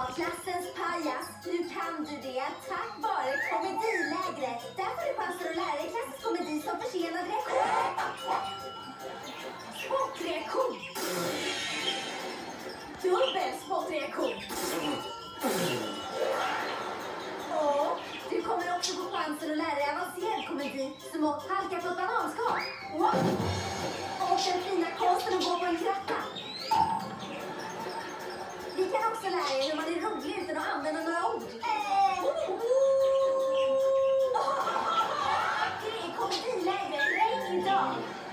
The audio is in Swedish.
vara klassens pajas. Nu kan du det tack vare komedilägret. Där får du chansen att lära dig klassisk komedi som försenad reaktion. Spottreaktion. Dubbel spottreaktion. Och du kommer också få chansen att lära dig avancerad komedi som att halka på ett bananskal. Och den fina konsten att gå på en kratta. Vi kan också lära er hur man är rolig utan att använda några ord. Det är komedilägret idag.